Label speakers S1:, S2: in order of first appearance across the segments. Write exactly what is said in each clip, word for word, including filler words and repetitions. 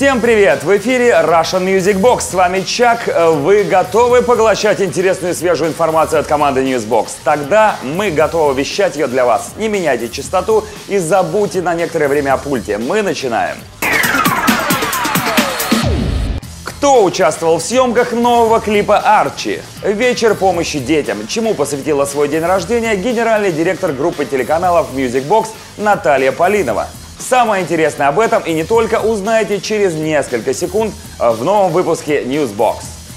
S1: Всем привет! В эфире Russian Music Box. С вами Чак. Вы готовы поглощать интересную и свежую информацию от команды Newsbox? Тогда мы готовы вещать ее для вас. Не меняйте частоту и забудьте на некоторое время о пульте. Мы начинаем. Кто участвовал в съемках нового клипа «Арчи»? Вечер помощи детям. Чему посвятила свой день рождения генеральный директор группы телеканалов Music Box Наталья Полинова? Самое интересное об этом и не только узнаете через несколько секунд в новом выпуске Newsbox.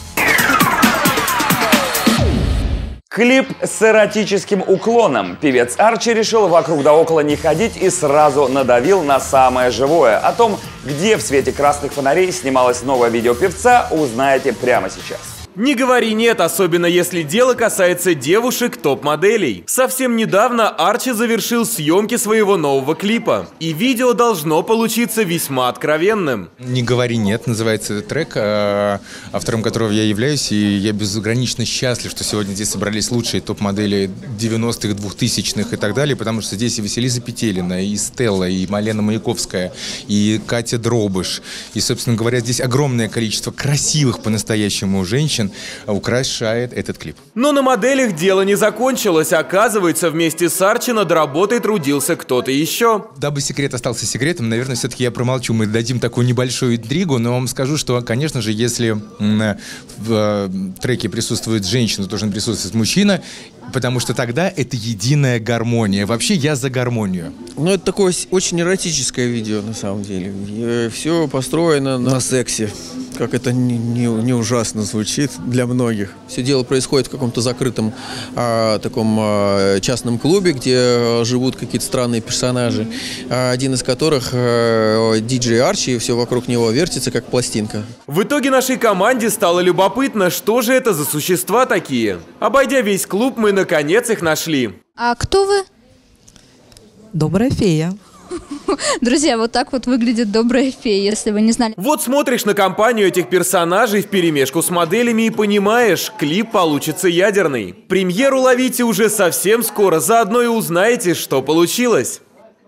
S1: Клип с эротическим уклоном. Певец Арчи решил вокруг да около не ходить и сразу надавил на самое живое. О том, где в свете красных фонарей снималось новое видео певца, узнаете прямо сейчас.
S2: Не говори нет, особенно если дело касается девушек топ-моделей. Совсем недавно Арчи завершил съемки своего нового клипа. И видео должно получиться весьма откровенным.
S3: «Не говори нет» называется этот трек, автором которого я являюсь. И я безгранично счастлив, что сегодня здесь собрались лучшие топ-модели девяностых, двухтысячных и так далее. Потому что здесь и Василиса Петелина, и Стелла, и Малена Маяковская, и Катя Дробыш. И, собственно говоря, здесь огромное количество красивых по-настоящему женщин украшает этот клип.
S2: Но на моделях дело не закончилось. Оказывается, вместе с Арчи над работой трудился кто-то еще.
S3: Дабы секрет остался секретом, наверное, все-таки я промолчу. Мы дадим такую небольшую интригу, но вам скажу, что, конечно же, если в треке присутствует женщина, то должен присутствовать мужчина, потому что тогда это единая гармония. Вообще я за гармонию.
S4: Ну, это такое очень эротическое видео, на самом деле. Все построено на сексе. Как это не, не, не ужасно звучит для многих. Все дело происходит в каком-то закрытом а, таком а, частном клубе, где живут какие-то странные персонажи, а, один из которых а, диджей Арчи, и все вокруг него вертится, как пластинка.
S2: В итоге нашей команде стало любопытно, что же это за существа такие. Обойдя весь клуб, мы наконец их нашли.
S5: А кто вы?
S6: Добрая фея.
S5: Друзья, вот так вот выглядит добрая фея, если вы не знали.
S2: Вот смотришь на компанию этих персонажей вперемешку с моделями и понимаешь, клип получится ядерный. Премьеру ловите уже совсем скоро, заодно и узнаете, что получилось.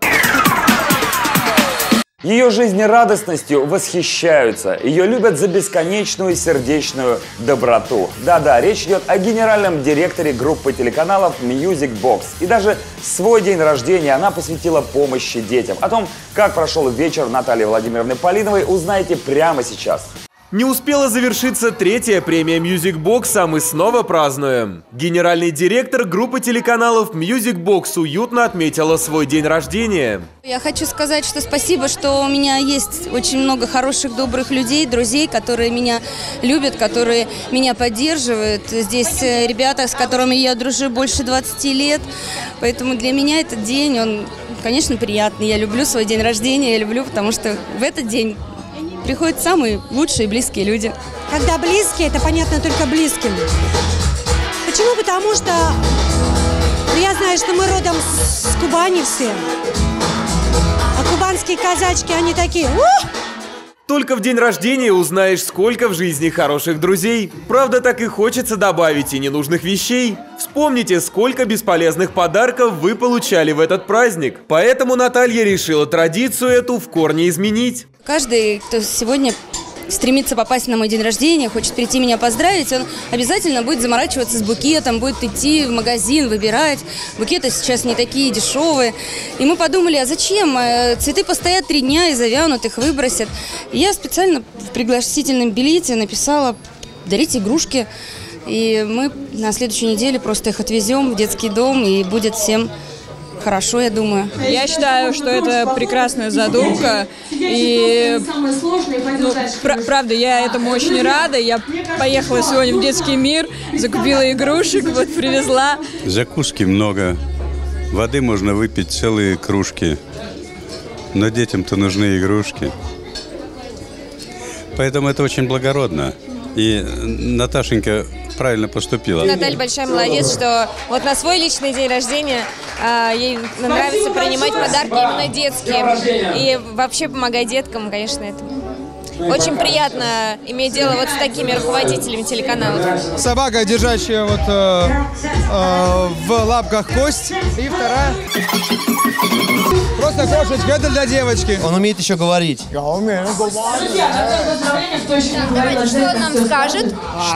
S1: Ее жизнерадостностью восхищаются. Ее любят за бесконечную сердечную доброту. Да-да, речь идет о генеральном директоре группы телеканалов Music Box. И даже свой день рождения она посвятила помощи детям. О том, как прошел вечер Натальи Владимировны Полиновой, узнаете прямо сейчас.
S2: Не успела завершиться третья премия Music Box, а мы снова празднуем. Генеральный директор группы телеканалов Music Box уютно отметила свой день рождения.
S7: Я хочу сказать, что спасибо, что у меня есть очень много хороших, добрых людей, друзей, которые меня любят, которые меня поддерживают. Здесь ребята, с которыми я дружу больше двадцати лет, поэтому для меня этот день, он, конечно, приятный. Я люблю свой день рождения, я люблю, потому что в этот день приходят самые лучшие близкие люди.
S8: Когда близкие, это понятно только близким. Почему? Потому что я знаю, что мы родом с Кубани все. А кубанские казачки, они такие... У!
S2: Только в день рождения узнаешь, сколько в жизни хороших друзей. Правда, так и хочется добавить и ненужных вещей. Вспомните, сколько бесполезных подарков вы получали в этот праздник. Поэтому Наталья решила традицию эту в корне изменить.
S7: Каждый, кто сегодня стремится попасть на мой день рождения, хочет прийти меня поздравить, он обязательно будет заморачиваться с букетом, будет идти в магазин, выбирать. Букеты сейчас не такие дешевые. И мы подумали, а зачем? Цветы постоят три дня и завянут, их выбросят. И я специально в пригласительном билете написала «дарите игрушки». И мы на следующей неделе просто их отвезем в детский дом, и будет всем хорошо, я думаю.
S9: Я считаю, что это прекрасная задумка. И, ну, пр- правда, я этому очень рада. Я поехала сегодня в детский мир, закупила игрушек, вот привезла.
S10: Закуски много. Воды можно выпить целые кружки. Но детям-то нужны игрушки. Поэтому это очень благородно. И Наташенька правильно поступила.
S11: Наталья большая молодец, что вот на свой личный день рождения э, ей нравится принимать подарки именно детские. И вообще помогать деткам, конечно, это очень приятно иметь дело вот с такими руководителями телеканалов.
S12: Собака, держащая вот э, э, в лапках кость. И вторая. Просто кошечка, это для девочки.
S13: Он умеет еще говорить.
S12: Я умею говорить.
S5: Давайте, что он нам скажет?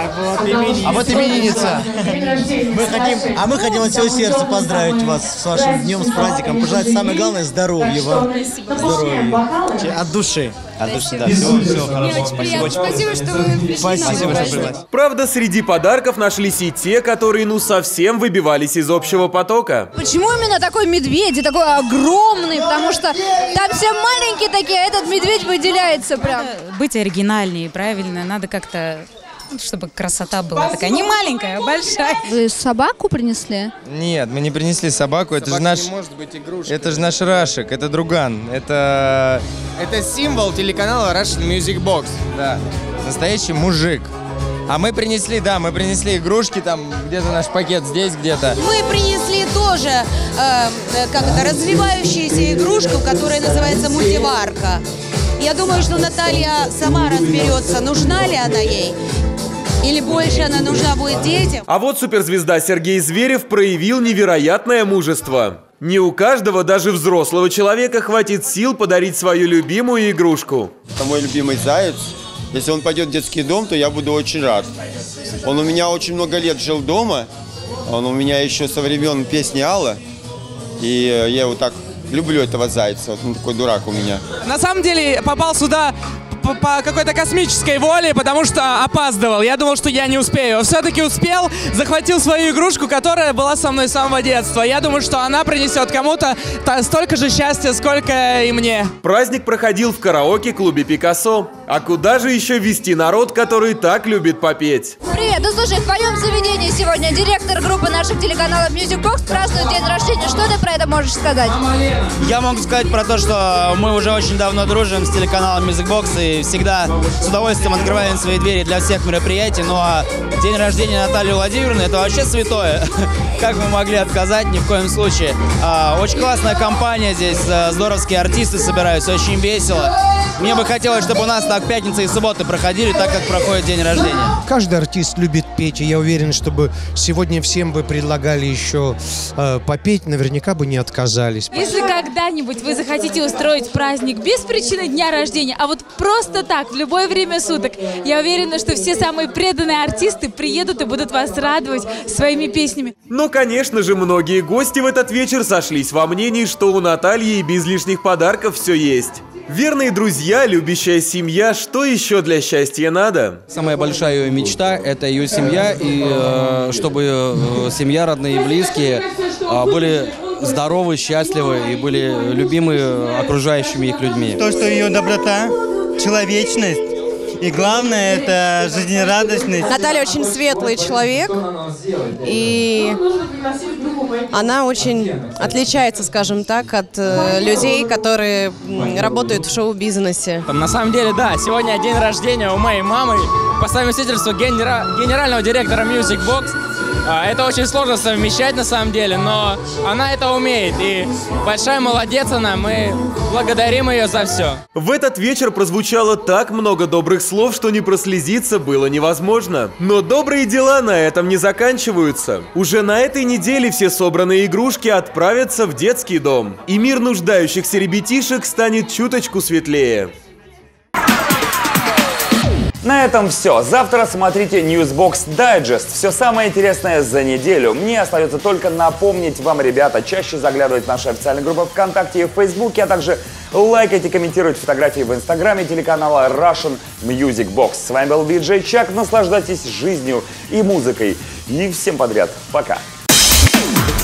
S13: А вот именинница. Мы хотим, а мы хотим от всего сердца поздравить вас с вашим днем, с праздником. Пожелать самое главное здоровья вам. Здоровья. От души. От души, да. Всего, всего хорошего.
S11: Спасибо, Спасибо, что вы пришли.
S13: Спасибо, что пришли.
S2: Правда, среди подарков нашлись и те, которые ну совсем выбивались из общего потока.
S5: Почему именно такой медведь и такой огромный? Потому что там все маленькие такие, а этот медведь выделяется прям.
S14: Быть оригинальнее, правильно, надо как-то, чтобы красота была такая не маленькая, а большая.
S5: Вы собаку принесли?
S12: Нет, мы не принесли собаку, это же наш...
S15: не может быть игрушкой.
S12: Это же наш Рашик, это друган, это...
S15: Это символ телеканала Russian Music Box.
S12: Да, настоящий мужик. А мы принесли, да, мы принесли игрушки, там где-то наш пакет здесь, где-то.
S16: Мы принесли тоже, э, как это, развивающуюся игрушку, которая называется мультиварка. Я думаю, что Наталья сама разберется, нужна ли она ей. Или больше она нужна будет детям.
S2: А вот суперзвезда Сергей Зверев проявил невероятное мужество. Не у каждого, даже взрослого человека, хватит сил подарить свою любимую игрушку.
S17: Это мой любимый заяц. Если он пойдет в детский дом, то я буду очень рад. Он у меня очень много лет жил дома. Он у меня еще со времен песни Алла. И я его так люблю, этого зайца. Вот он такой дурак у меня.
S18: На самом деле попал сюда по, по какой-то космической воле, потому что опаздывал. Я думал, что я не успею. Все-таки успел, захватил свою игрушку, которая была со мной с самого детства. Я думаю, что она принесет кому-то столько же счастья, сколько и мне.
S2: Праздник проходил в караоке-клубе «Пикассо». А куда же еще вести народ, который так любит попеть?
S5: Привет, ну слушай, в твоем заведении сегодня директор группы наших телеканалов Music Box празднует день рождения. Что ты про это можешь сказать?
S13: Я могу сказать про то, что мы уже очень давно дружим с телеканалом Music Box и всегда с удовольствием открываем свои двери для всех мероприятий. Ну а день рождения Натальи Владимировны — это вообще святое. Как мы могли отказать? Ни в коем случае. Очень классная компания здесь, здоровские артисты собираются, очень весело. Мне бы хотелось, чтобы у нас так пятницы и субботы проходили так, как проходит день рождения.
S19: Каждый артист любит петь, и я уверен, чтобы сегодня всем бы предлагали еще э, попеть, наверняка бы не отказались.
S20: Если когда-нибудь вы захотите устроить праздник без причины дня рождения, а вот просто так, в любое время суток, я уверена, что все самые преданные артисты приедут и будут вас радовать своими песнями.
S2: Но, конечно же, многие гости в этот вечер сошлись во мнении, что у Натальи и без лишних подарков все есть. Верные друзья, любящая семья, что еще для счастья надо?
S21: Самая большая ее мечта – это ее семья, и э, чтобы э, семья, родные и близкие э, были здоровы, счастливы и были любимы окружающими их людьми.
S22: То, что ее доброта, человечность и главное – это жизнерадостность.
S16: Наталья очень светлый человек, и она очень отличается, скажем так, от э, людей, которые работают в шоу-бизнесе.
S21: На самом деле, да, сегодня день рождения у моей мамы, по совместительству генера... генерального директора Music Box. Это очень сложно совмещать на самом деле, но она это умеет, и большая молодец она, мы благодарим ее за все.
S2: В этот вечер прозвучало так много добрых слов, что не прослезиться было невозможно. Но добрые дела на этом не заканчиваются. Уже на этой неделе все собранные игрушки отправятся в детский дом, и мир нуждающихся ребятишек станет чуточку светлее.
S1: На этом все. Завтра смотрите Newsbox Digest. Все самое интересное за неделю. Мне остается только напомнить вам, ребята, чаще заглядывать в наши официальные группы ВКонтакте и в Фейсбуке, а также лайкать и комментировать фотографии в Инстаграме телеканала Russian Music Box. С вами был Диджей Чак. Наслаждайтесь жизнью и музыкой. И всем подряд. Пока.